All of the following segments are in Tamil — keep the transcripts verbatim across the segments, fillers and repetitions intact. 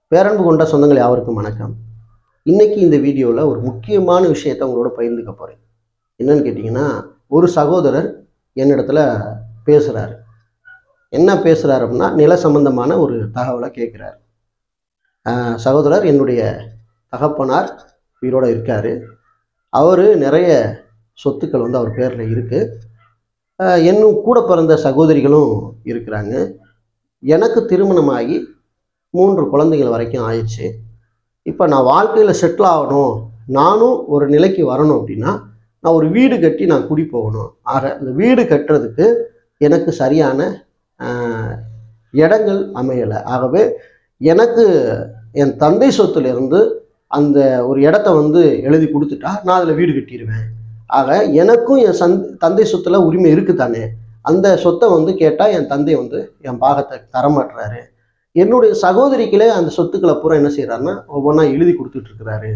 பேரன்பு கொண்ட சொந்தங்கள் யாவருக்கும் வணக்கம். இன்னைக்கு இந்த வீடியோவில் ஒரு முக்கியமான விஷயத்தை உங்களோட பகிர்ந்துக்க போகிறேன். என்னன்னு கேட்டிங்கன்னா, ஒரு சகோதரர் என்னிடத்துல பேசுகிறாரு. என்ன பேசுகிறார் அப்படின்னா, நில சம்பந்தமான ஒரு தகவலை கேட்குறாரு. சகோதரர், என்னுடைய தகப்பனார் உயிரோடு இருக்கார். அவர் நிறைய சொத்துக்கள் வந்து அவர் பேரில் இருக்குது. இன்னும் கூட பிறந்த சகோதரிகளும் இருக்கிறாங்க. எனக்கு திருமணமாகி மூன்று குழந்தைகள் வரைக்கும் ஆயிடுச்சு. இப்போ நான் வாழ்க்கையில் செட்டில் ஆகணும், நானும் ஒரு நிலைக்கு வரணும் அப்படின்னா நான் ஒரு வீடு கட்டி நான் குடி போகணும். ஆக இந்த வீடு கட்டுறதுக்கு எனக்கு சரியான இடங்கள் அமையலை. ஆகவே எனக்கு என் தந்தை சொத்துலேருந்து அந்த ஒரு இடத்த வந்து எழுதி கொடுத்துட்டா நான் அதில் வீடு கட்டிடுவேன். ஆக எனக்கும் என் சந் தந்தை சொத்தில் உரிமை இருக்குதானே, அந்த சொத்தை வந்து கேட்டால் என் தந்தை வந்து என் பாகத்தை தரமாட்டுறாரு. என்னுடைய சகோதரிகளே அந்த சொத்துக்களை பூரா என்ன செய்கிறாருன்னா ஒவ்வொன்றா எழுதி கொடுத்துட்ருக்கிறாரு.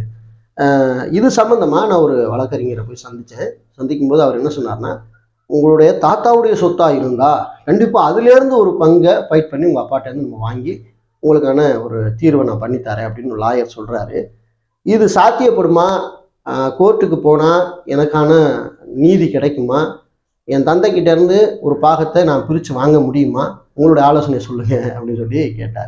இது சம்மந்தமாக நான் ஒரு வழக்கறிஞரை போய் சந்தித்தேன். சந்திக்கும் போது அவர் என்ன சொன்னார்னா, உங்களுடைய தாத்தாவுடைய சொத்தாக இருந்தால் கண்டிப்பாக அதுலேருந்து ஒரு பங்கை ஃபைட் பண்ணி உங்கள் அப்பாட்டேருந்து நம்ம வாங்கி உங்களுக்கான ஒரு தீர்வை நான் பண்ணித்தரேன் அப்படின்னு லாயர் சொல்கிறாரு. இது சாத்தியப்படுமா? கோர்ட்டுக்கு போனால் எனக்கான நீதி கிடைக்குமா? என் தந்தைக்கிட்டேருந்து ஒரு பாகத்தை நான் பிரித்து வாங்க முடியுமா? உங்களுடைய ஆலோசனை சொல்லுங்கள் அப்படின்னு சொல்லி கேட்டார்.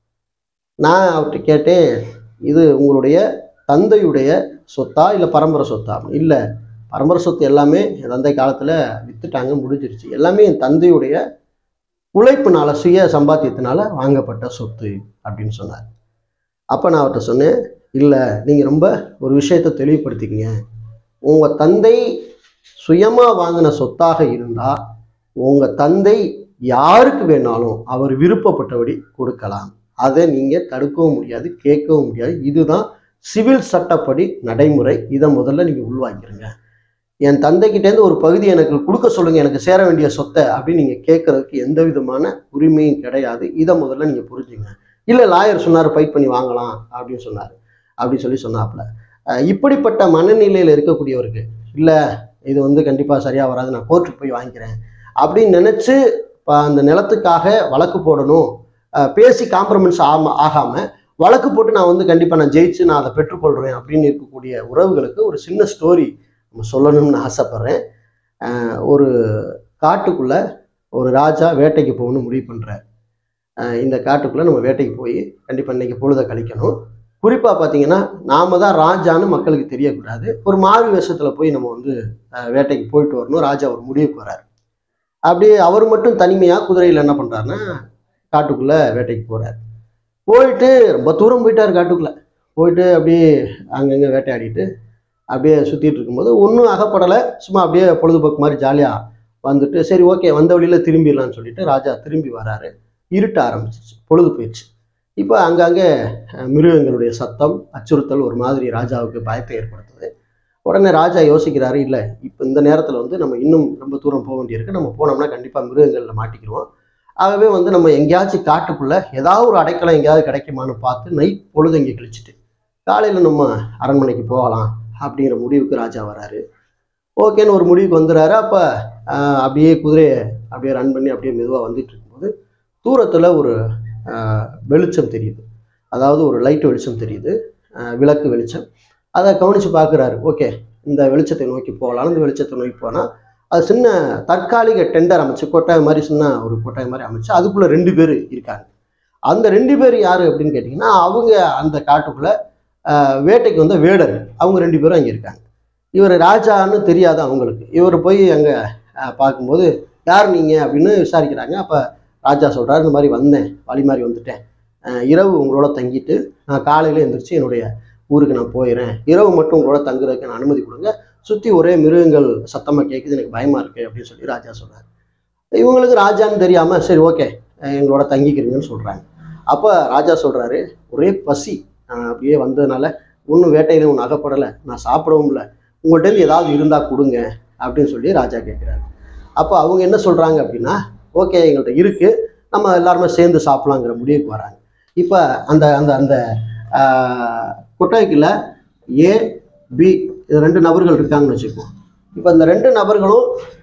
நான் அவர்கிட்ட கேட்டேன், இது உங்களுடைய தந்தையுடைய சொத்தா இல்லை பரம்பரை சொத்தா? இல்லை, பரம்பரை சொத்து எல்லாமே என் தந்தை காலத்தில் விற்றுட்டாங்க, முடிஞ்சிருச்சு. எல்லாமே என் தந்தையுடைய உழைப்புனால, சுய சம்பாத்தியத்தினால வாங்கப்பட்ட சொத்து அப்படின்னு சொன்னார். அப்போ நான் அவர்கிட்ட சொன்னேன், இல்லை, நீங்கள் ரொம்ப ஒரு விஷயத்தை தெளிவுபடுத்திக்கிங்க. உங்கள் தந்தை சுயமாக வாங்கின சொத்தாக இருந்தால் உங்கள் தந்தை யாருக்கு வேணாலும் அவர் விருப்பப்பட்டபடி கொடுக்கலாம். அதை நீங்கள் தடுக்கவும் முடியாது, கேட்கவும் முடியாது. இதுதான் சிவில் சட்டப்படி நடைமுறை. இதை முதல்ல நீங்கள் உள்வாங்கிருங்க. என் தந்தைக்கிட்டேருந்து ஒரு பகுதி எனக்கு கொடுக்க சொல்லுங்கள், எனக்கு சேர வேண்டிய சொத்தை அப்படின்னு நீங்கள் கேட்கறதுக்கு எந்த விதமான உரிமையும் கிடையாது. இதை முதல்ல நீங்கள் புரிஞ்சுங்க. இல்லை, லாயர் சொன்னார் ஃபைட் பண்ணி வாங்கலாம் அப்படின்னு சொன்னார் அப்படின்னு சொல்லி சொன்னாப்புல. இப்படிப்பட்ட மனநிலையில் இருக்கக்கூடியவருக்கு இல்லை, இது வந்து கண்டிப்பாக சரியாக வராது, நான் கோர்ட்டுக்கு போய் வாங்கிக்கிறேன் அப்படின்னு நினச்சி அந்த நிலத்துக்காக வழக்கு போடணும், பேசி காம்ப்ரமைஸ் ஆகாம ஆகாமல் வழக்கு போட்டு நான் வந்து கண்டிப்பாக நான் ஜெயிச்சு நான் அதை பெற்றுக்கொள்கிறேன் அப்படின்னு இருக்கக்கூடிய உறவுகளுக்கு ஒரு சின்ன ஸ்டோரி நம்ம சொல்லணும்னு ஆசைப்பட்றேன். ஒரு காட்டுக்குள்ளே ஒரு ராஜா வேட்டைக்கு போகணும்னு முடிவு பண்ணுறார். இந்த காட்டுக்குள்ளே நம்ம வேட்டைக்கு போய் கண்டிப்பாக இன்றைக்கி பொழுதை கழிக்கணும். குறிப்பாக பார்த்தீங்கன்னா, நாம் தான் ராஜான்னு மக்களுக்கு தெரியக்கூடாது. ஒரு மாறு வேஷத்தில் போய் நம்ம வந்து வேட்டைக்கு போயிட்டு வரணும். ராஜா ஒரு முடிவுக்கு வர்றார். அப்படியே அவர் மட்டும் தனிமையாக குதிரையில் என்ன பண்ணுறாருன்னா காட்டுக்குள்ளே வேட்டைக்கு போகிறார். போயிட்டு ரொம்ப தூரம் போயிட்டார். காட்டுக்குள்ளே போயிட்டு அப்படியே அங்கங்கே வேட்டையாடிட்டு அப்படியே சுற்றிட்டு இருக்கும்போது ஒன்றும் அகப்படலை. சும்மா அப்படியே பொழுதுபோக்கு மாதிரி ஜாலியாக வந்துட்டு சரி ஓகே வந்த வழியில் திரும்பிடலான்னு சொல்லிட்டு ராஜா திரும்பி வராரு. இருட்ட ஆரம்பிச்சிச்சு, பொழுது போயிடுச்சு. இப்போ அங்கங்கே மிருகங்களுடைய சத்தம், அச்சுறுத்தல் ஒரு மாதிரி ராஜாவுக்கு பயத்தை ஏற்படுத்துது. உடனே ராஜா யோசிக்கிறாரு, இல்லை இப்போ இந்த நேரத்தில் வந்து நம்ம இன்னும் ரொம்ப தூரம் போக வேண்டியிருக்கு, நம்ம போனோம்னா கண்டிப்பாக மிருகங்களில் மாட்டிக்கிடுவோம். ஆகவே வந்து நம்ம எங்கேயாச்சும் காட்டுக்குள்ளே ஏதாவது ஒரு அடைக்கலம் எங்கேயாவது கிடைக்குமான்னு பார்த்து நைட் பொழுது இங்கே கழிச்சிட்டு காலையில் நம்ம அரண்மனைக்கு போகலாம் அப்படிங்கிற முடிவுக்கு ராஜா வராரு. ஓகேன்னு ஒரு முடிவுக்கு வந்துடுறாரு. அப்போ அப்படியே குதிரையை அப்படியே ரன் பண்ணி அப்படியே மெதுவாக வந்துட்டு இருக்கும்போது தூரத்தில் ஒரு வெளிச்சம் தெரியுது. அதாவது ஒரு லைட் வெளிச்சம் தெரியுது, விளக்கு வெளிச்சம். அதை கவனித்து பார்க்குறாரு. ஓகே, இந்த வெளிச்சத்தை நோக்கி போகலாம். இந்த வெளிச்சத்தை நோக்கி போனால் அது சின்ன தற்காலிக டெண்டர் அமைச்சு, கொட்டாய் மாதிரி, சின்ன ஒரு கொட்டாய் மாதிரி அமைச்சு அதுக்குள்ளே ரெண்டு பேர் இருக்காங்க. அந்த ரெண்டு பேர் யார் அப்படின்னு கேட்டிங்கன்னா, அவங்க அந்த காட்டுக்குள்ளே வேட்டைக்கு வந்த வேடர். அவங்க ரெண்டு பேரும் அங்கே இருக்காங்க. இவர் ராஜான்னு தெரியாது அவங்களுக்கு. இவர் போய் அங்கே பார்க்கும்போது யார் நீங்கள் அப்படின்னு விசாரிக்கிறாங்க. அப்போ ராஜா சொல்கிறார், இந்த மாதிரி வந்தேன், வழி மாதிரி வந்துட்டேன், இரவு உங்களோட தங்கிட்டு நான் காலையில் எழுந்திரிச்சு என்னுடைய ஊருக்கு நான் போயிடுறேன், இரவு மட்டும் உங்களோட தங்குறதுக்கு நான் அனுமதி கொடுங்க, சுற்றி ஒரே மிருகங்கள் சத்தமாக கேட்குது, எனக்கு பயமாக இருக்குது அப்படின்னு சொல்லி ராஜா சொல்கிறார். இவங்களுக்கு ராஜான்னு தெரியாமல் சரி ஓகே எங்களோட தங்கிக்கிறீங்கன்னு சொல்கிறாங்க. அப்போ ராஜா சொல்கிறாரு, ஒரே பசி, நான் அப்படியே வந்ததுனால ஒன்றும் வேட்டையில ஒன்றும் அகப்படலை, நான் சாப்பிடவும் இல்லை, உங்கள்கிட்ட ஏதாவது இருந்தால் கொடுங்க அப்படின்னு சொல்லி ராஜா கேட்குறாரு. அப்போ அவங்க என்ன சொல்கிறாங்க அப்படின்னா, ஓகே எங்கள்கிட்ட இருக்குது, நம்ம எல்லாருமே சேர்ந்து சாப்பிட்லாங்கிற முடிவுக்கு வராங்க. இப்போ அந்த அந்த அந்த கொட்டாய்க்குள்ள ஏ பி இது ரெண்டு நபர்கள் இருக்காங்கன்னு வச்சுக்குவோம். இப்போ இந்த ரெண்டு நபர்களும்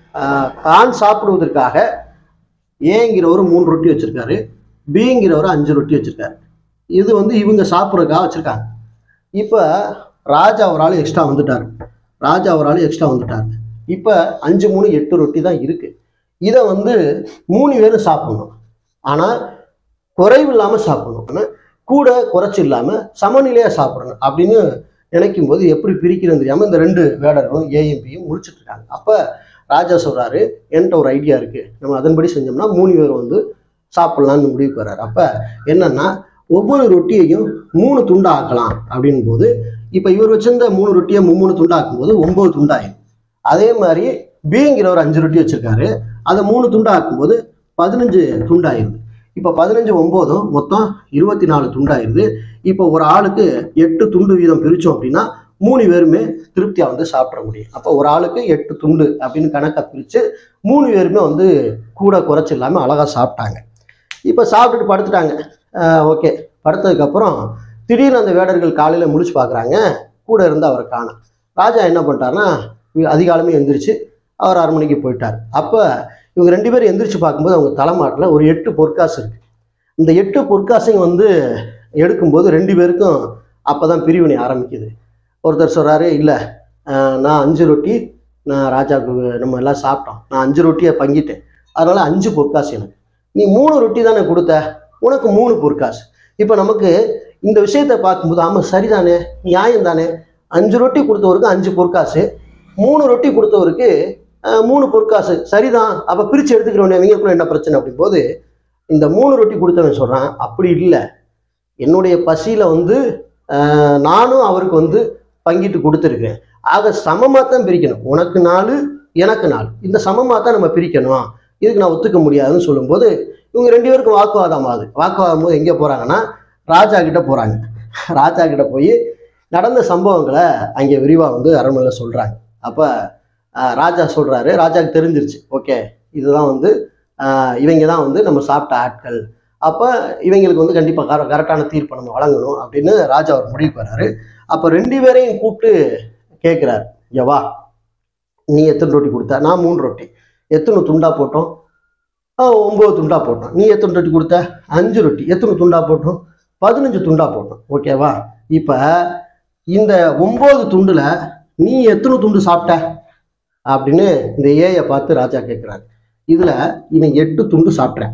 தான் சாப்பிடுவதற்காக ஏங்கிறவர் மூணு ரொட்டி வச்சுருக்காரு, பிங்கிறவர் அஞ்சு ரொட்டி வச்சுருக்காரு. இது வந்து இவங்க சாப்பிட்றதுக்காக வச்சுருக்காங்க. இப்போ ராஜா ஒரு ஆள் எக்ஸ்ட்ரா வந்துட்டார் ராஜா ஒரு ஆள் எக்ஸ்ட்ரா வந்துட்டார் இப்போ அஞ்சு மூணு எட்டு ரொட்டி தான் இருக்குது. இதை வந்து மூணு பேரும் சாப்பிடணும். ஆனால் குறைவு இல்லாமல் சாப்பிடணும். ஆனால் கூட குறைச்சி இல்லாமல் சமநிலையாக சாப்பிடணும் அப்படின்னு நினைக்கும் போது எப்படி பிரிக்கிறது தெரியாமல் இந்த ரெண்டு வேடர்களும் ஏஎம்பியும் முடிச்சுட்டு இருக்காங்க. அப்போ ராஜா சொல்கிறாரு, என்கிட்ட ஒரு ஐடியா இருக்குது, நம்ம அதன்படி செஞ்சோம்னா மூணு பேர் வந்து சாப்பிட்லான்னு முடிவுக்கு வர்றாரு. அப்போ என்னன்னா ஒவ்வொரு ரொட்டியையும் மூணு துண்டா ஆக்கலாம் அப்படின் போது இப்போ இவர் வச்சிருந்த மூணு ரொட்டியை மூணு துண்டா ஆக்கும்போது ஒன்பது துண்டாயிடும். அதே மாதிரி பிங்கிற ஒரு அஞ்சு ரொட்டி வச்சிருக்காரு, அதை மூணு துண்டா ஆக்கும்போது பதினஞ்சு துண்டாயிருது. இப்போ பதினஞ்சு ஒம்போதும் மொத்தம் இருபத்தி நாலு துண்டாயிருது. இப்போ ஒரு ஆளுக்கு எட்டு துண்டு வீதம் பிரித்தோம் அப்படின்னா மூணு பேருமே திருப்தியாக வந்து சாப்பிட முடியும். அப்போ ஒரு ஆளுக்கு எட்டு துண்டு அப்படின்னு கணக்கை பிரித்து மூணு பேருமே வந்து கூட குறைச்சி இல்லாமல் அழகாக சாப்பிட்டாங்க. இப்போ சாப்பிட்டுட்டு படுத்துட்டாங்க. ஓகே, படுத்ததுக்கப்புறம் திடீர்னு அந்த வேடர்கள் காலையில் முழிச்சு பார்க்குறாங்க, கூட இருந்து அவரை காணோம். ராஜா என்ன பண்ணிட்டாருன்னா அதிகாலமே எந்திரிச்சு அவர் அரண்மனைக்கு போயிட்டார். அப்போ இவங்க ரெண்டு பேரும் எந்திரிச்சு பார்க்கும்போது அவங்க தலைமாட்டில் ஒரு எட்டு பொற்காசு இருக்குது. இந்த எட்டு பொற்காசையும் வந்து எடுக்கும்போது ரெண்டு பேருக்கும் அப்போ தான் பிரிவினை ஆரம்பிக்குது. ஒருத்தர் சொல்கிறாரு, இல்லை நான் அஞ்சு ரொட்டி நான் ராஜாவுக்கு நம்ம எல்லாம் சாப்பிட்டோம், நான் அஞ்சு ரொட்டியை பங்கிட்டேன், அதனால் அஞ்சு பொற்காசு எனக்கு, நீ மூணு ரொட்டி தானே கொடுத்த, உனக்கு மூணு பொற்காசு. இப்போ நமக்கு இந்த விஷயத்தை பார்க்கும்போது ஆமாம் சரிதானே, நியாயம் தானே, அஞ்சு ரொட்டி கொடுத்தவருக்கு அஞ்சு பொற்காசு, மூணு ரொட்டி கொடுத்தவருக்கு மூணு பொற்காசு, சரிதான், அப்போ பிரித்து எடுத்துக்கிறவனே அவங்களுக்குள்ள என்ன பிரச்சனை அப்படின் போது இந்த மூணு ரொட்டி கொடுத்தவன் சொல்கிறான், அப்படி இல்லை, என்னுடைய பசியில் வந்து நானும் அவருக்கு வந்து பங்கிட்டு கொடுத்துருக்கேன், ஆக சமமாக தான் பிரிக்கணும், உனக்கு நாலு எனக்கு நாலு, இந்த சமமாக தான் நம்ம பிரிக்கணும், இதுக்கு நான் ஒத்துக்க முடியாதுன்னு சொல்லும்போது இவங்க ரெண்டு பேருக்கும் வாக்குவாதம் ஆகுது. வாக்குவாதம் போது எங்கே போகிறாங்கன்னா ராஜா கிட்ட போகிறாங்க. ராஜா கிட்ட போய் நடந்த சம்பவங்களை அங்கே விரிவாக வந்து அரண்மனையில் சொல்கிறாங்க. அப்போ ராஜா சொல்கிறாரு, ராஜாவுக்கு தெரிஞ்சிருச்சு, ஓகே இதுதான் வந்து இவங்க தான் வந்து நம்ம சாப்பிட்ட ஆட்கள், அப்போ இவங்களுக்கு வந்து கண்டிப்பாக கர கரெக்டான தீர்ப்பை நம்ம வழங்கணும் அப்படின்னு ராஜா ஒரு முடிவுக்கு வர்றாரு. அப்போ ரெண்டு பேரையும் கூப்பிட்டு கேட்குறாரு, எவா நீ எத்தனை ரொட்டி கொடுத்த, நான் மூணு ரொட்டி, எத்தனை துண்டா போட்டோம், ஒம்பது துண்டா போட்டோம், நீ எத்தனை ரொட்டி கொடுத்த, அஞ்சு ரொட்டி, எத்தனை துண்டா போட்டோம், பதினஞ்சு துண்டா போட்டோம், ஓகேவா, இப்போ இந்த ஒம்பது துண்டுல நீ எத்தனை துண்டு சாப்பிட்ட அப்படின்னு இந்த ஏயை பார்த்து ராஜா கேட்குறாரு. இதுல இவன் எட்டு துண்டு சாப்பிட்றேன்,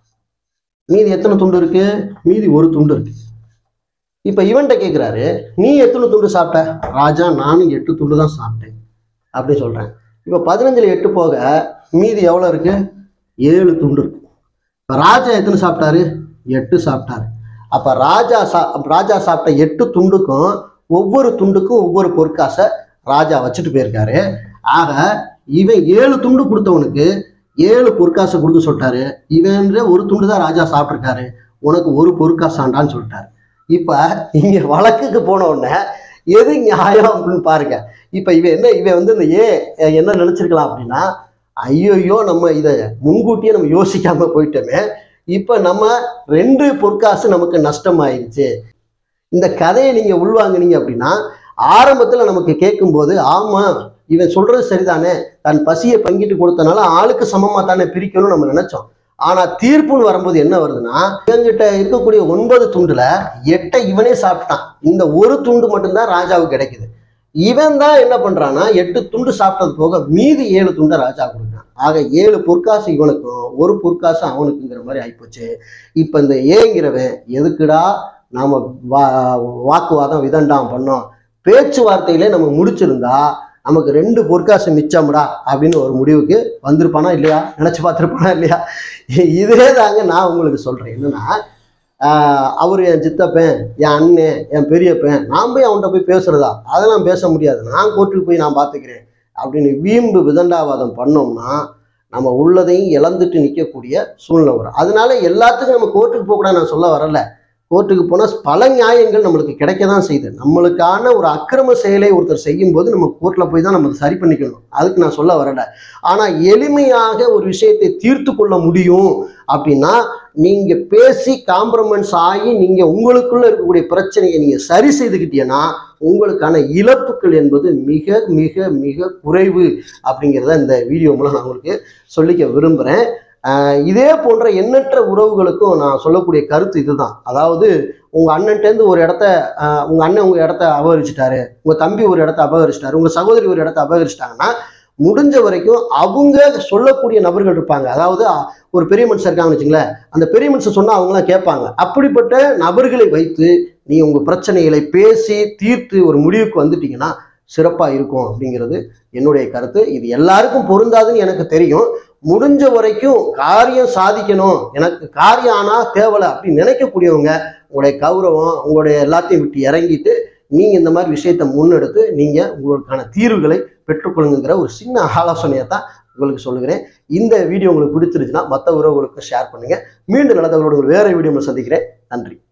மீதி எத்தனை துண்டு இருக்கு, மீதி ஒரு துண்டு இருக்கு. இப்ப இவன்கிட்ட கேட்குறாரு, நீ எத்தனை துண்டு சாப்பிட்ட, ராஜா நானும் எட்டு துண்டு தான் சாப்பிட்டேன் அப்படி சொல்றேன். இப்ப பதினஞ்சுல எட்டு போக மீதி எவ்வளவு இருக்கு, ஏழு துண்டு இருக்கு. ராஜா எத்தனை சாப்பிட்டாரு, எட்டு சாப்பிட்டாரு. அப்ப ராஜா சா ராஜா சாப்பிட்ட எட்டு துண்டுக்கும் ஒவ்வொரு துண்டுக்கும் ஒவ்வொரு பொற்காசை ராஜா வச்சுட்டு போயிருக்காரு. ஆக இவன் ஏழு துண்டு கொடுத்தவனுக்கு ஏழு பொற்காசை கொடுக்க சொல்லிட்டாரு, இவன் ஒரு துண்டு தான் ராஜா சாப்பிட்ருக்காரு, உனக்கு ஒரு பொற்காசாண்டான்னு சொல்லிட்டாரு. இப்ப இங்க வழக்குக்கு போன உடனே எது நியாயம் அப்படின்னு பாருங்க. இப்ப இவன் என்ன இவன் வந்து இந்த ஏ என்ன நினைச்சிருக்கலாம் அப்படின்னா, ஐயோயோ நம்ம இதை முன்கூட்டியே நம்ம யோசிக்காம போயிட்டோமே, இப்ப நம்ம ரெண்டு பொற்காசு நமக்கு நஷ்டம் ஆயிடுச்சு. இந்த கதையை நீங்க உள்வாங்கினீங்க அப்படின்னா ஆரம்பத்துல நமக்கு கேட்கும் போது ஆமா இவன் சொல்றது சரிதானே, தன் பசியை பங்கிட்டு கொடுத்தனால ஆளுக்கு சமமா தானே பிரிக்கணும்னு நம்ம நினைச்சோம். ஆனா தீர்ப்புன்னு வரும்போது என்ன வருதுன்னா, இவங்கிட்ட இருக்கக்கூடிய ஒன்பது துண்டுல எட்டை இவனே சாப்பிட்டான், இந்த ஒரு துண்டு மட்டும்தான் ராஜாவுக்கு கிடைக்குது. இவன் தான் என்ன பண்றான்னா எட்டு துண்டு சாப்பிட்டது போக மீதி ஏழு துண்டை ராஜா கொடுக்குறான். ஆக ஏழு பொற்காசு இவனுக்கும் ஒரு பொற்காசு அவனுக்குங்கிற மாதிரி ஆயிப்போச்சு. இப்ப இந்த ஏங்கிறவன் எதுக்குடா நாம வா வாக்குவாதம் விதண்டாம் பண்ணோம், பேச்சுவார்த்தையிலே நம்ம முடிச்சிருந்தா நமக்கு ரெண்டு பொற்காசு மிச்சம்டா அப்படின்னு ஒரு முடிவுக்கு வந்திருப்பானா இல்லையா, நினைச்சு பார்த்துருப்பானா இல்லையா. இதே தாங்க நான் உங்களுக்கு சொல்றேன். என்னன்னா அவர் என் சித்தப்பன், என் அண்ணன், என் பெரியப்பன், நான் போய் அவன்கிட்ட போய் பேசுறதா, அதெல்லாம் பேச முடியாது, நான் கோர்ட்டுக்கு போய் நான் பார்த்துக்கிறேன் அப்படின்னு வீம்பு விதண்டாவாதம் பண்ணோம்னா நம்ம உள்ளதையும் இழந்துட்டு நிற்கக்கூடிய சூழ்நிலை வரும். அதனால எல்லாத்துக்கும் நம்ம கோர்ட்டுக்கு போகக்கூடாது நான் சொல்ல வரல. கோர்ட்டுக்கு போனால் பல நியாயங்கள் நம்மளுக்கு கிடைக்க தான் செய்யுது. நம்மளுக்கான ஒரு அக்கிரம செயலை ஒருத்தர் செய்யும் போது நம்ம கோர்ட்டில் போய் தான் நம்ம சரி பண்ணிக்கணும், அதுக்கு நான் சொல்ல வரல. ஆனால் எளிமையாக ஒரு விஷயத்தை தீர்த்து கொள்ள முடியும் அப்படின்னா நீங்கள் பேசி காம்ப்ரமைஸ் ஆகி நீங்கள் உங்களுக்குள்ள இருக்கக்கூடிய பிரச்சனையை நீங்கள் சரி செய்துக்கிட்டீங்கன்னா உங்களுக்கான இழப்புகள் என்பது மிக மிக மிக குறைவு அப்படிங்கிறத இந்த வீடியோ மூலம் நான் உங்களுக்கு சொல்லிக்க விரும்புகிறேன். இதே போன்ற எண்ணற்ற உறவுகளுக்கும் நான் சொல்லக்கூடிய கருத்து இதுதான். அதாவது உங்கள் அண்ணன்ட்டேருந்து ஒரு இடத்த உங்கள் அண்ணன் உங்கள் இடத்த அபகரிச்சிட்டாரு, உங்கள் தம்பி ஒரு இடத்த அபகரிச்சிட்டாரு, உங்கள் சகோதரி ஒரு இடத்த அபகரிச்சிட்டாங்கன்னா முடிஞ்ச வரைக்கும் அவங்க சொல்லக்கூடிய நபர்கள் இருப்பாங்க. அதாவது ஒரு பெரிய மனுஷன் இருக்காங்கன்னு வச்சுங்களேன், அந்த பெரிய மனுஷன் சொன்னால் அவங்களாம் கேட்பாங்க. அப்படிப்பட்ட நபர்களை வைத்து நீ உங்கள் பிரச்சனைகளை பேசி தீர்த்து ஒரு முடிவுக்கு வந்துட்டீங்கன்னா சிறப்பாக இருக்கும் அப்படிங்கிறது என்னுடைய கருத்து. இது எல்லாருக்கும் பொருந்தாதுன்னு எனக்கு தெரியும். முடிஞ்ச வரைக்கும் காரியம் சாதிக்கணும், எனக்கு காரியம் ஆனால் தேவலை அப்படின்னு நினைக்கக்கூடியவங்க உங்களுடைய கௌரவம் உங்களுடைய எல்லாத்தையும் விட்டு இறங்கிட்டு நீங்கள் இந்த மாதிரி விஷயத்தை முன்னெடுத்து நீங்கள் உங்களுக்கான தீர்வுகளை பெற்றுக்கொள்ளுங்கிற ஒரு சின்ன ஆலோசனையை தான் உங்களுக்கு சொல்லுகிறேன். இந்த வீடியோ உங்களுக்கு பிடிச்சிருச்சுன்னா மற்ற உறவுகளுக்கு ஷேர் பண்ணுங்கள். மீண்டும் நல்ல தகவலோடு வேறு வீடியோவில் சந்திக்கிறேன். நன்றி.